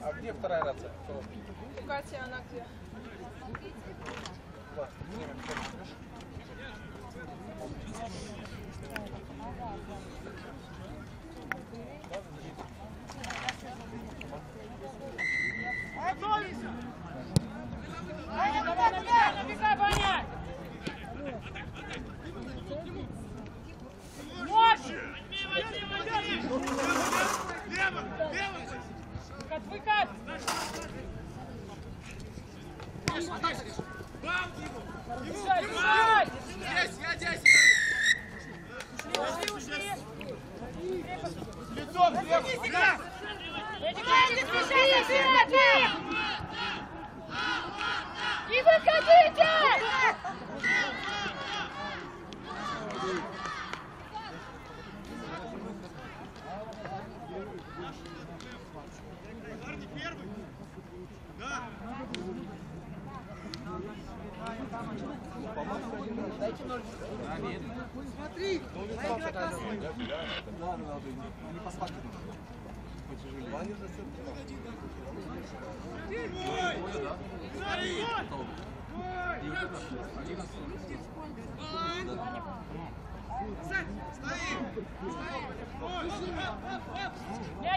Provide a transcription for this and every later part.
А где вторая рация? У Кати она где? Давай, набегай, Ваня! Больше! Выкат! Бежать! Здесь, я здесь! Ушли! Лицом, слева! Не выходите! Парни, первый! Да! Дайте ноль. Смотри! Они посмотрят. Ваня за счет. Мяч!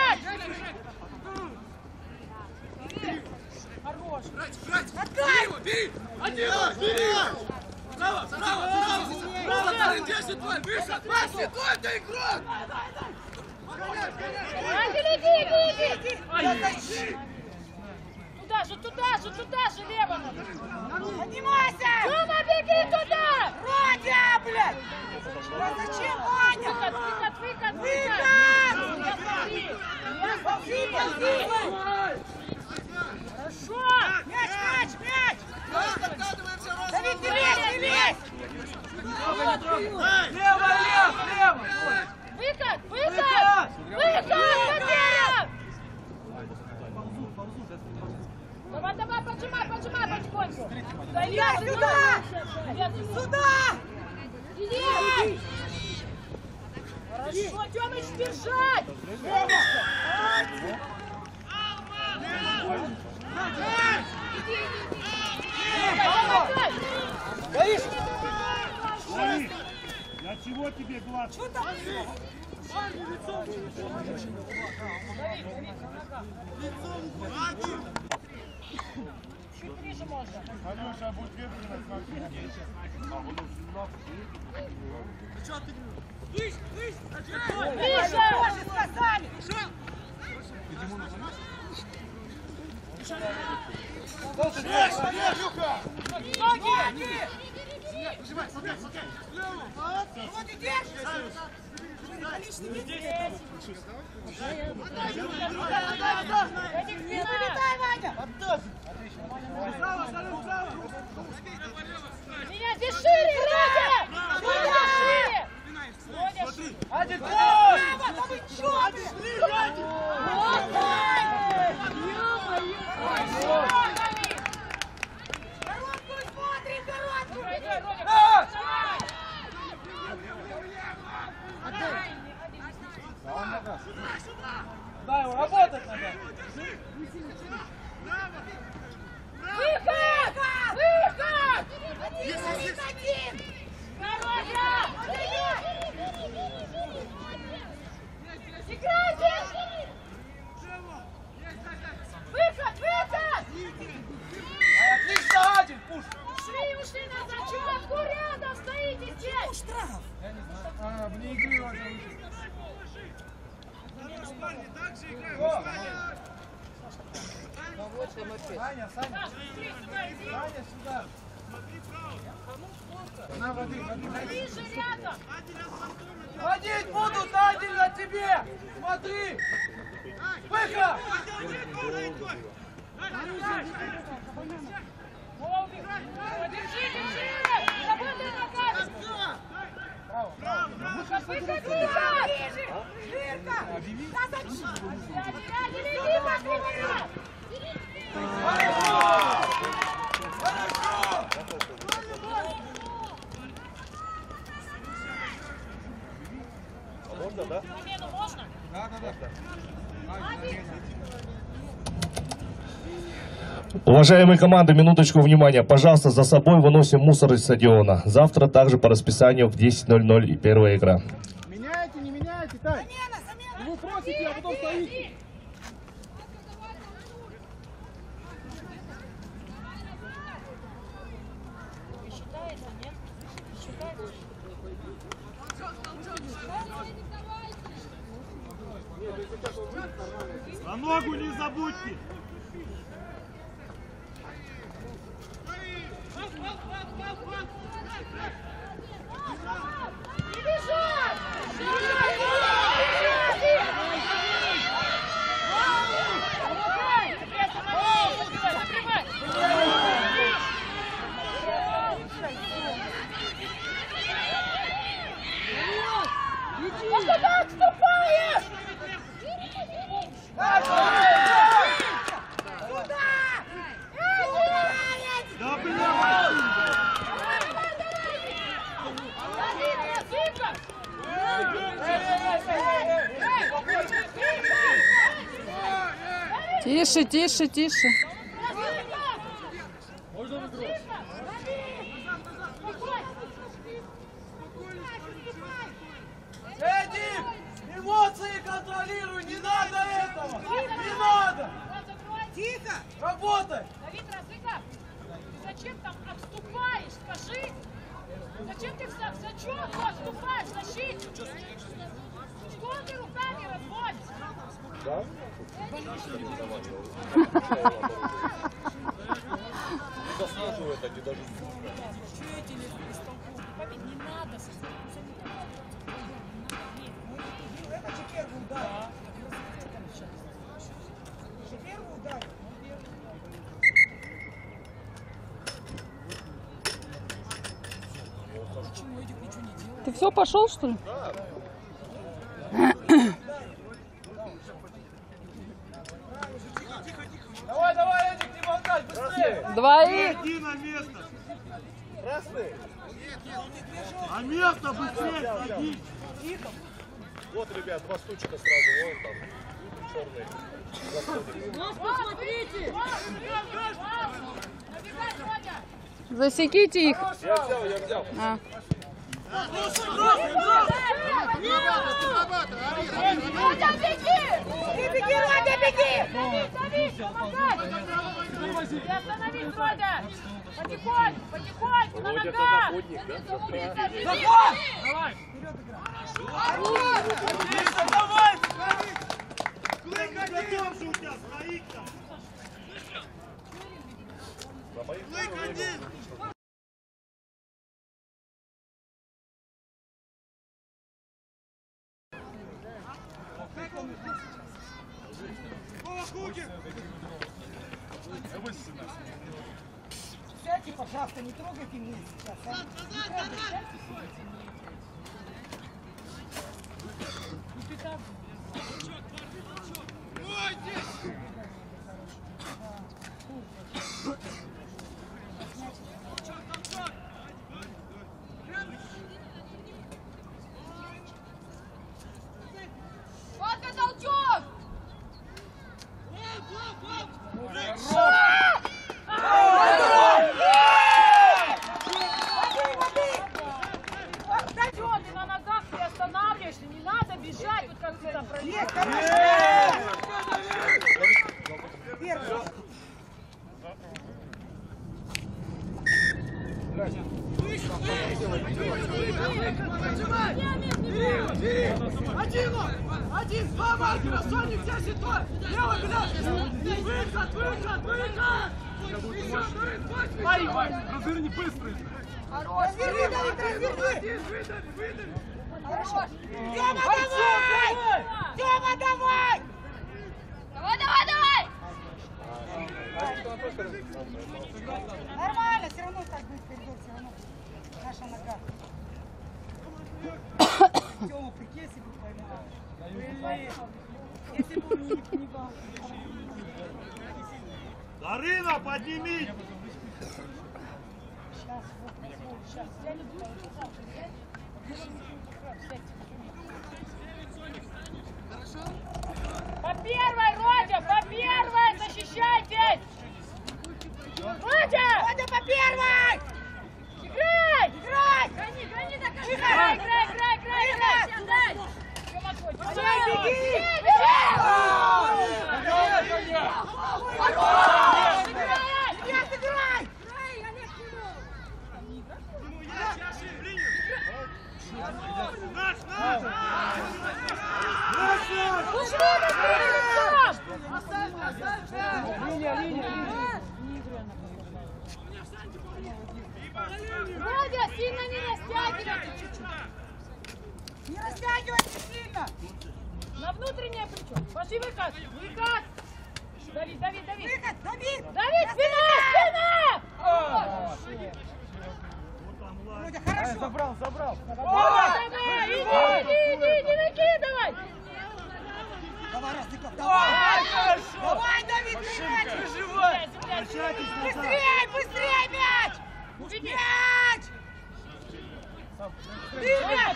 Хорош! Бери его, бери! Бери! Справа, справа! Справа, 10 твой! Выше! Паси, твой, ты игрок! Иди! Туда же, лево! Поднимайся! Рома, беги туда! Родя, блядь! Зачем, Ваня? Выкат! Хорошо! Мяч! Давид, не лезь! Лево! Выкат! Потеря! Давай, поджимай потихоньку! Сюда! Иди! Хорошо, Тёмыч, держать! Боишься? Для чего тебе глаз? Что там? Чуть ближе можно. Алеша, будь ветрено, смотри. Ближе! Сказали! Ноги! Вот идешь! Не вылетай, Ваня! Меня здесь шире, Родя! Родя, шире! Смотри! Один гол! Да вы чё? Коробку смотрим, коробку! Да, его работать надо. Выход! Выход! Один! Дорога! Играйте! Выход! Выход! Отлично, один, пуш. Ушли назад! Чувак, рядом стоите здесь! Штраф! Я не знаю. Вне игры надо выйти. Парни, так же играем! Саня, Саня. Саня, сюда. На, воды. Ближе рядом! Водить будут, Адиль, на тебе. Смотри. Выход. Держи! Работай на каждом! Выход! Жирка! Да зачем? Иди по Можно, да? Замену можно? Да. Уважаемые команды, минуточку внимания. Пожалуйста, за собой выносим мусор из стадиона. Завтра также по расписанию в 10:00 и первая игра. Меняйте, не меняйте, Тань. Вы просите, а потом стоите. На ногу не забудьте. Да блин! Тише, тише, тише. Эдик, эмоции контролируй, не надо этого! Не надо! Тихо! Работай! Давид Разыков, ты зачем там обступаешь? Скажи! Зачем ты в зачетку отступаешь, защитник? Что ты руками разводишь? Да? Заслуживает они даже. Не надо. Это же первый удар. Первый удар. Ты все, пошел, что ли? Давай, давай, Эдик, не болтай, быстрее! Двоих. Иди на место. На место быстрее садись. Вот, ребят, два стучка сразу, вон там, черный. Смотрите! Засеките их. Я взял. А. Родя, беги! Ты беги, Родя, беги! Давид, помогай! Ты остановись, Родя! Потихоньку, потихоньку, на ногах! Захват! Давай! Отлично, давай! Клык один же у тебя стоит там. Клык один. Сядьте, пожалуйста, не трогайте меня сейчас. Водка, толчок! Что ты на ногах ты останавливаешься? Не надо бежать, вот как ты там проехал. Один, два маркера, Соник, 10 твой! Левый беда! Выход, выход, выход! Парень, разверни быстро! Хорош! Хорош! Тёма, давай! Тёма, давай! Давай, давай, давай! Нормально, все равно так будет коридор, все равно наша нога. Тёма, прикинь, если бы поймал. Если бы он не бал. Дарина, подними. Сейчас, вот, сейчас. По первой, Родя, по первой! Защищайтесь! Не растягивайте сильно! На внутреннее плечо. Пошли выкат. Выкат. Давид, Давид, Давид. Выход, Давид! Давид, спина, спина! Володя, хорошо! Забрал. Давай, иди, не накидывай. Давай, Разняков, давай! Давай, Давид, мяч! Выживай. Быстрей, быстрей мяч! Уведи. Мяч! Мяч.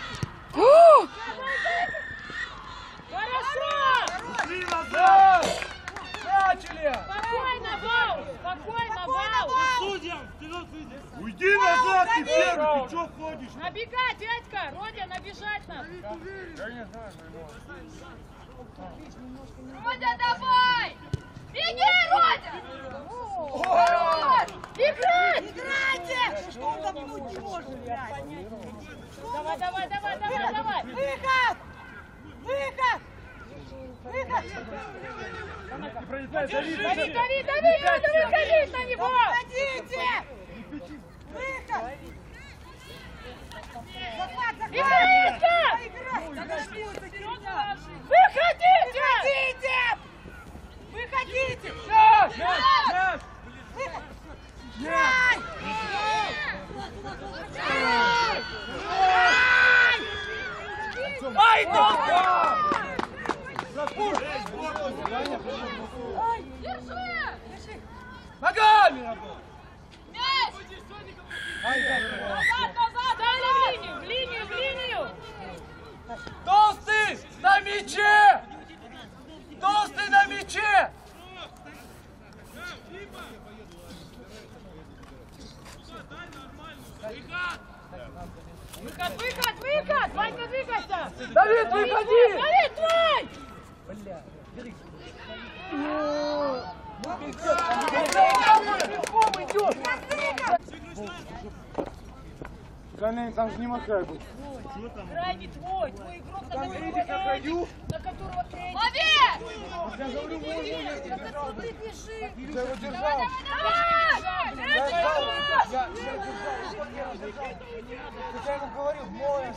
Хорошо. Ушли назад! Начали! Спокойно, Вау. Спокойно, Вау. Судьям! Вперед, судья! Уйди назад, ты первый! Ты чё ходишь? Набегать, Дядька. Родя, набежать надо. Родя, давай! Беги, Родя! Хорош. Играть. Играйте! Что он допнуть не может, блядь? Давай, давай, давай, давай, давай. Выход! Выход! Выход! Давид, Давид, Давид, надо выходить на него. Уходите! Выход! Захват, захват! Играйте! Играй! Да что это, Кирилл? Выходите! Выходите! Выходите! Мяч! Мяч! Выход! Ай! Ай, ты! Держи! Ногами работай! Мяч! Назад, назад, дали в линию, в линию! Толстый на мяче! Толстый на мяче! Выход, выход, выход! Ванька, двигайся! Давид, выходи! Давид, твой! Там же не махай был. Крайний твой игрок, на которого тренер. Лови! Я говорю, На которого ты бежишь. я его держал. Я ему говорил, моя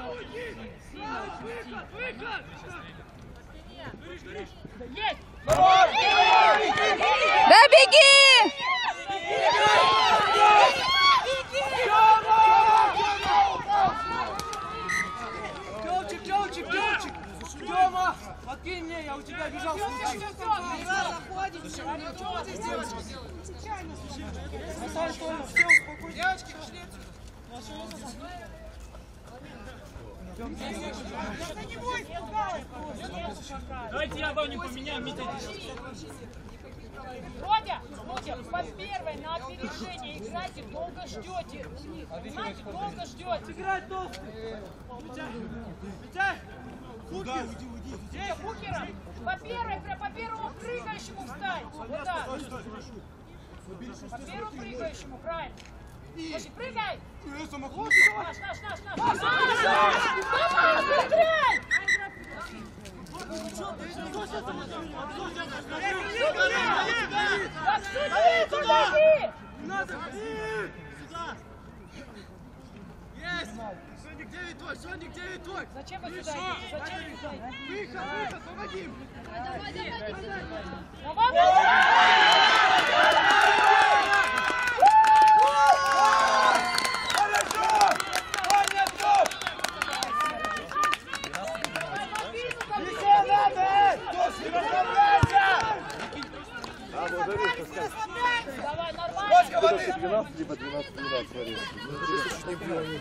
Есть! Да беги! Тёмчик! Тёма! Подкинь мне, я у тебя бежал. Девочки, пошли. Давайте я Ваню поменяю, Митя. Родя, по первой на опережение играйте, долго ждете. Знаете, долго ждете. Играй толстый. Митяй! Куда? Уйди. Здесь, Букером, по первому прыгающему встань. Вот так. По первому прыгающему, правильно. Слушай, прыгай! Наш! Давай, стреляй! Есть! Соник, где ведь твой? Зачем вы сюда идете? Зачем вы сюда идете? Выход, помоги! Давай, нормально. 12 либо 12-12, смотри.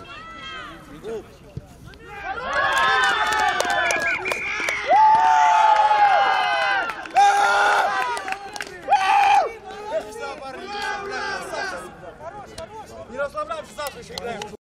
Не расслабляемся, завтра еще играем.